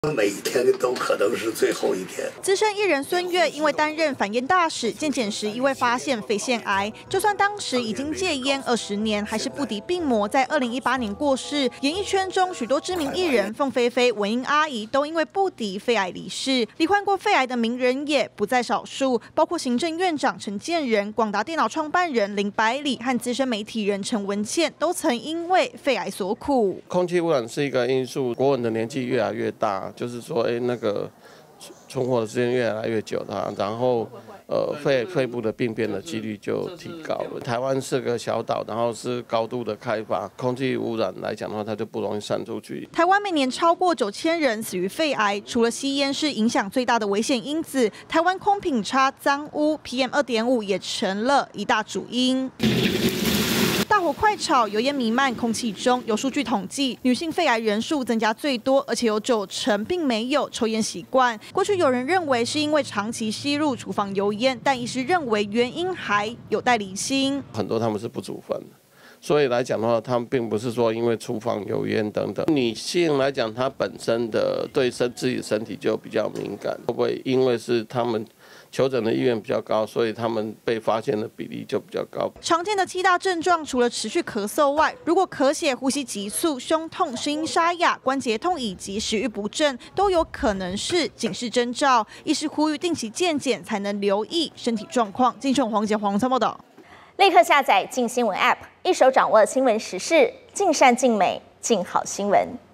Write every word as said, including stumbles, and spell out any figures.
每一天都可能是最后一天。 资深艺人孙越因为担任反烟大使，健检时意外发现肺腺癌，就算当时已经戒烟二十年，还是不敌病魔，在二零一八年过世。演艺圈中许多知名艺人，凤飞飞、文英阿姨都因为不敌肺癌离世。罹患过肺癌的名人也不在少数，包括行政院长陈建仁、广达电脑创办人林百里和资深媒体人陈文茜，都曾因为肺癌所苦。 空气污染是一个因素，国人的年纪越来越大。就是说，哎，那个存活的时间越来越久的，然后呃肺肺部的病变的几率就提高了。台湾是个小岛，然后是高度的开发，空气污染来讲的话，它就不容易散出去。 台湾每年超过九千人死于肺癌，除了吸烟是影响最大的危险因子，台湾空品差、脏污、P M 二点五 也成了一大主因。大火快炒，油烟弥漫空气中。有数据统计，女性肺癌人数增加最多，而且有九成并没有抽烟习惯。过去有人认为是因为长期吸入厨房油烟，但医师认为原因还有待厘清。 很多他们是不煮饭的。所以来讲的话，他们并不是说因为厨房油烟等等。女性来讲，她本身的对身自己的身体就比较敏感，会不会因为是他们求诊的意愿比较高，所以他们被发现的比例就比较高。 常见的七大症状，除了持续咳嗽外，如果咳血、呼吸急促、胸痛、声音沙哑、关节痛以及食欲不振，都有可能是警示征兆。医师呼吁定期健检，才能留意身体状况。金城黄杰黄参报道。 立刻下载镜新闻 App， 一手掌握新闻时事，尽善尽美，尽好新闻。